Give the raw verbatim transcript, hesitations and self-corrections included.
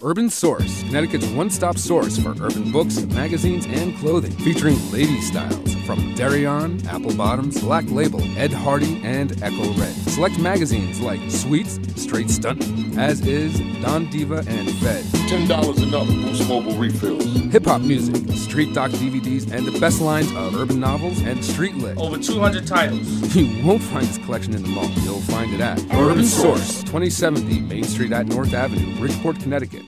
Urban Source, Connecticut's one-stop source for urban books, magazines, and clothing, featuring lady styles from Darion, Apple Bottoms, Black Label, Ed Hardy, and Echo Red. Select magazines like Sweets, Straight Stuntin', As Is, Don Diva, and Fed. ten dollars and up, Boost Mobile refills. Hip-hop music, Street Doc D V Ds, and the best lines of urban novels and street lit. Over two hundred titles. You won't find this collection in the mall. You'll find it at Urban Source, twenty seventy Main Street at North Avenue, Bridgeport, Connecticut.